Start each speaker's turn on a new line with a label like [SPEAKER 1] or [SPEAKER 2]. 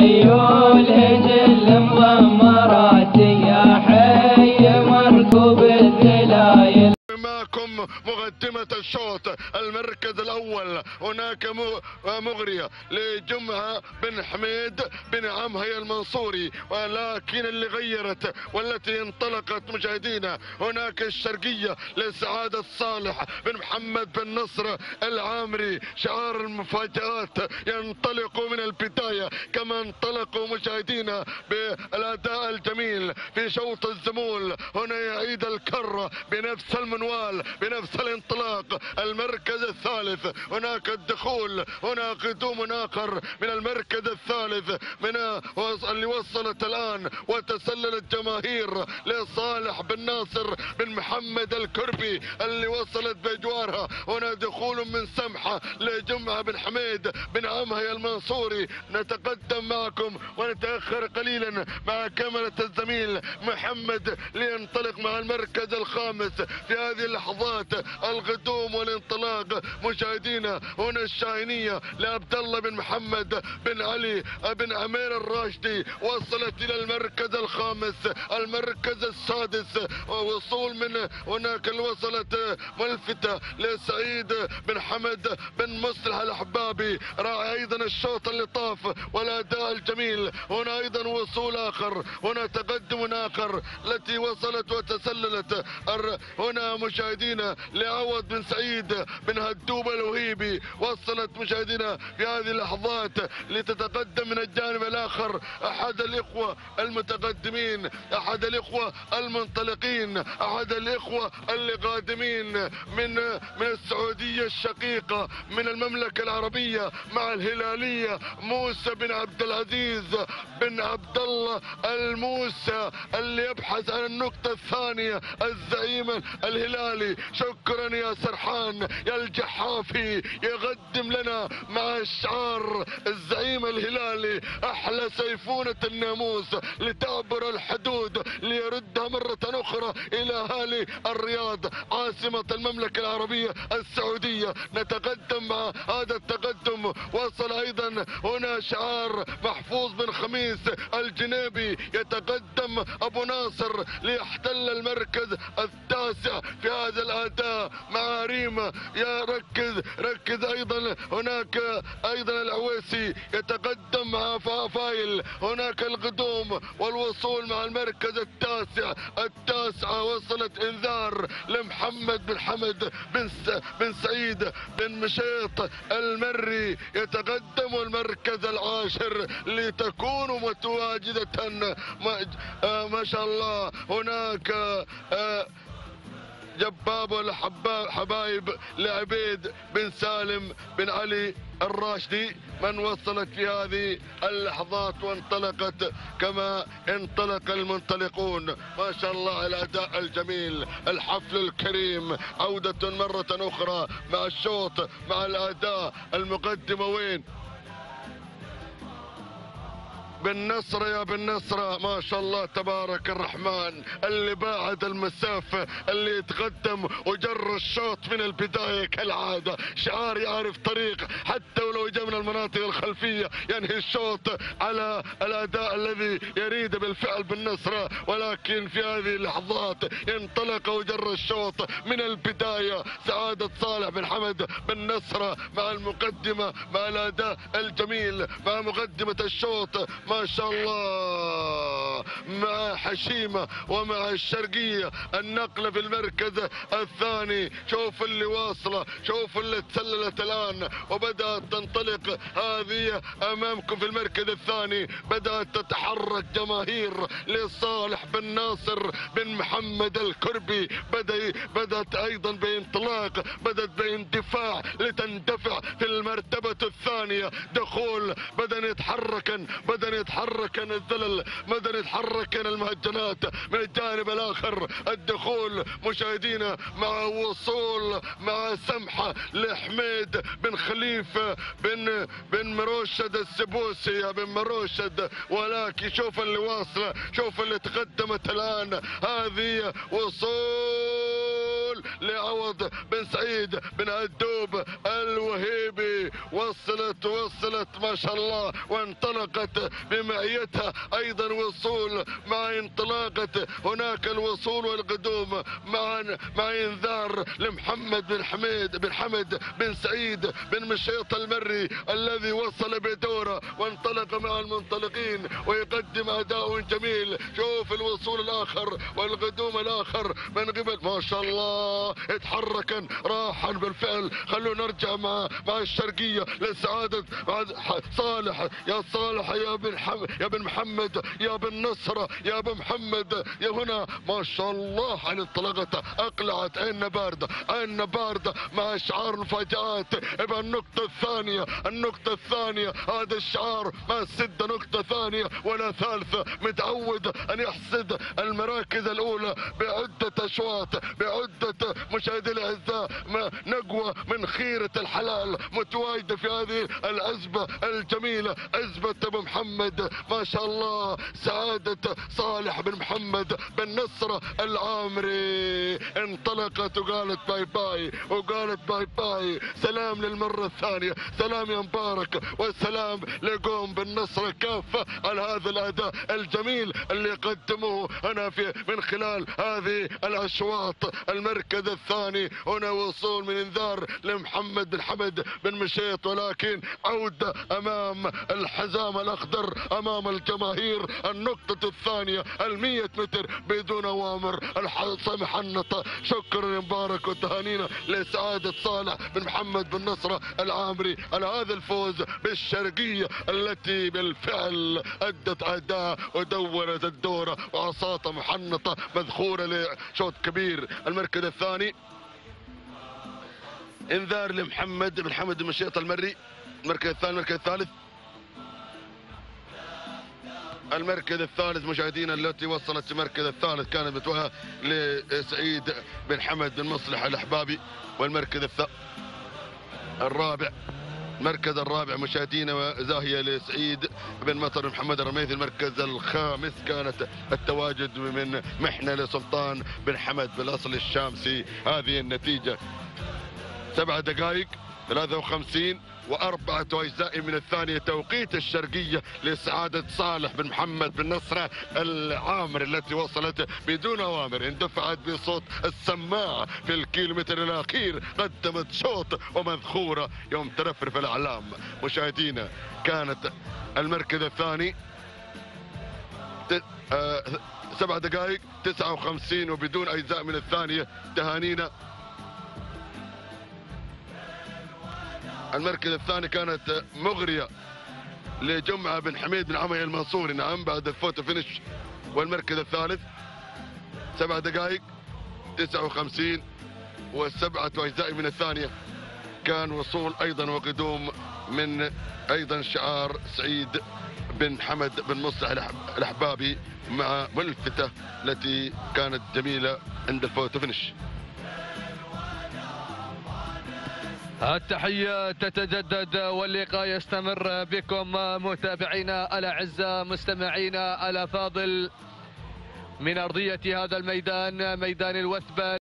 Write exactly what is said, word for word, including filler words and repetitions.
[SPEAKER 1] خيول هجل مضمرات يا حي مركوب الذلايل.
[SPEAKER 2] معكم مقدمة الشوط المركز الأول. هناك مغرية لجمعة بن حميد بن عمهي المنصوري، ولكن اللي غيرت والتي انطلقت مشاهدينا هناك الشرقية لسعادة صالح بن محمد بن نصر العامري. شعار المفاجآت ينطلق من البداية كما انطلقوا مشاهدينا بالأداء الجميل في شوط الزمول. هنا يعيد الكرة بنفس المنوال بنفس الانطلاق. المركز الثالث هناك الدخول، هنا قدوم آخر من المركز الثالث من اللي وصلت الآن وتسللت جماهير لصالح بن ناصر بن محمد الكربي اللي وصلت بأجوارها. هنا دخول من سمحة لجمعة بن حميد بن عمهي المنصوري. نتقدم معكم ونتأخر قليلا مع كاميرا الزميل محمد لينطلق مع المركز الخامس في هذه اللحظات. القدوم والانطلاق مشاهدينا هنا الشاهينية لعبد الله بن محمد بن علي بن عمير الراشدي وصلت الى المركز الخامس. المركز السادس وصول من هناك اللي وصلت ملفتة لسعيد بن حمد بن مصلح الاحبابي راعي ايضا الشوط اللي طاف والاداء الجميل. هنا ايضا وصول اخر، هنا تقدم اخر التي وصلت وتسللت. هنا مشاهدينا لعوض بن سعيد بن هدوب الوهيبي وصلت مشاهدينا في هذه اللحظات لتتقدم من الجانب الاخر احد الاخوه المتقدمين، احد الاخوه المنطلقين، احد الاخوه اللي قادمين من من السعوديه الشقيقه من المملكه العربيه مع الهلاليه. موسى بن عبد العزيز بن عبد الله الموسى اللي يبحث عن النقطه الثانيه. الزعيم الهلالي شكرا يا سرحان يا الجحافي يقدم لنا مع الشعار الزعيم الهلالي احلى سيفونة الناموس لتعبر الحدود ليردها مرة اخرى الى اهالي الرياض عاصمة المملكة العربية السعودية. نتقدم مع هذا التقدم. وصل ايضا هنا شعار محفوظ بن خميس الجنيبي يتقدم ابو ناصر ليحتل المركز التاسع في هذا الاداء مع ريما. يا ركز ركز ايضا هناك ايضا العويسي يتقدم مع فايل. هناك القدوم والوصول مع المركز التاسع. التاسعة وصلت انذار لمحمد بن حمد بن بن سعيد بن مشيط المري يتقدم المركز العاشر لتكون متواجدة ما, ما شاء الله. هناك جباب والحبايب لعبيد بن سالم بن علي الراشدي من وصلت في هذه اللحظات وانطلقت كما انطلق المنطلقون. ما شاء الله الاداء الجميل، الحفل الكريم، عودة مرة اخرى مع الشوط مع الاداء. المقدمة وين؟ بن نصر يا بن نصر ما شاء الله تبارك الرحمن اللي باعد المسافة اللي يتقدم وجر الشوط من البداية كالعادة. شعار يعرف طريق حتى ولو جاء من المناطق الخلفية ينهي الشوط على الاداء الذي يريد بالفعل بن نصر. ولكن في هذه اللحظات انطلق وجر الشوط من البداية سعادة صالح بن حمد بن نصر مع المقدمة مع الاداء الجميل مع مقدمة الشوط ما شاء الله مع حشيمة ومع الشرقية. النقلة في المركز الثاني. شوف اللي واصلة، شوف اللي تسللت الآن وبدأت تنطلق هذه أمامكم في المركز الثاني. بدأت تتحرك جماهير لصالح بن ناصر بن محمد الكربي. بدأ بدأت أيضا بانطلاق، بدأت باندفاع لتندفع في المرتبة الثانية. دخول بدأ يتحركن بدأ يتحركن الذلل، بدأ يتحركن المهجنات من الجانب الآخر. الدخول مشاهدينا مع وصول مع سمحة لحميد بن خليفة بن بن مروشد السبوسي يا بن مروشد. ولكن شوف اللي واصلة، شوف اللي تقدمت الآن. هذه وصول لعوض بن سعيد بن الدوب الوهيبي. وصلت وصلت ما شاء الله وانطلقت بمعيتها ايضا وصول مع انطلاقة هناك الوصول والقدوم مع مع انذار لمحمد بن حميد بن حمد بن سعيد بن مشيط المري الذي وصل بدوره وانطلق مع المنطلقين ويقدم اداء جميل. شوف الوصول الاخر والقدوم الاخر من قبل ما شاء الله اتحركا راحا بالفعل. خلونا نرجع مع مع الشرقيه لسعاده مع صالح. يا صالح يا بن حم... يا بن محمد يا بن نصره يا بن محمد يا هنا ما شاء الله على انطلاقته اقلعت عيننا بارده عيننا بارده مع شعار المفاجات. يبقى النقطه الثانيه النقطه الثانيه هذا الشعار ما سد نقطه ثانيه ولا ثالثه. متعود ان يحصد المراكز الاولى بعده اشواط بعده مشاهدي الاعزاء. نقوه من خيره الحلال متواجده في هذه العزبه الجميله عزبه ابو محمد ما شاء الله. سعاده صالح بن محمد بن نصره العامري انطلقت وقالت باي باي وقالت باي باي. سلام للمره الثانيه سلام يا مبارك والسلام لقوم بن نصره كافه على هذا الاداء الجميل اللي قدموه هنا في من خلال هذه الاشواط. المركز الثاني هنا وصول من انذار لمحمد بن حمد بن مشيط ولكن عوده امام الحزام الاخضر امام الجماهير. النقطه الثانيه المية متر بدون اوامر الحصى محنطه. شكرا يا مبارك وتهانينا لسعاده صالح بن محمد بن نصره العامري على هذا الفوز بالشرقيه التي بالفعل ادت اداء ودورت الدوره وعصاته محنطه مذخوره لشوط كبير. المركز الثاني انذار لمحمد بن حمد بن مشيط المري. المركز الثاني المركز الثالث المركز الثالث مشاهدينا التي وصلت المركز الثالث كانت متوهة لسعيد بن حمد بن مصلح الاحبابي. والمركز الث... الرابع المركز الرابع مشاهدينا زاهيه لسعيد بن مطر بن محمد الرميثي. المركز الخامس كانت التواجد من محنه لسلطان بن حمد بالاصل الشامسي. هذه النتيجه سبع دقائق ثلاثة وخمسين وأربعة أجزاء من الثانية توقيت الشرقية لسعادة صالح بن محمد بن نصرة العامر التي وصلت بدون أوامر اندفعت بصوت السماعة في الكيلومتر الأخير. قدمت شوط ومذخورة يوم ترفرف الأعلام. مشاهدينا كانت المركز الثاني سبع دقائق تسعة وخمسين وبدون أجزاء من الثانية. تهانينا. المركز الثاني كانت مغرية لجمعة بن حميد بن عمي المنصوري نعم بعد الفوتو فينش. والمركز الثالث سبع دقائق تسعة وخمسين وسبعة أجزاء من الثانية كان وصول أيضا وقدوم من أيضا شعار سعيد بن حمد بن مصلح الأحبابي مع ملفتة التي كانت جميلة عند الفوتو فينش.
[SPEAKER 3] التحية تتجدد واللقاء يستمر بكم متابعينا الأعزاء مستمعينا الأفاضل من أرضية هذا الميدان ميدان الوثبة.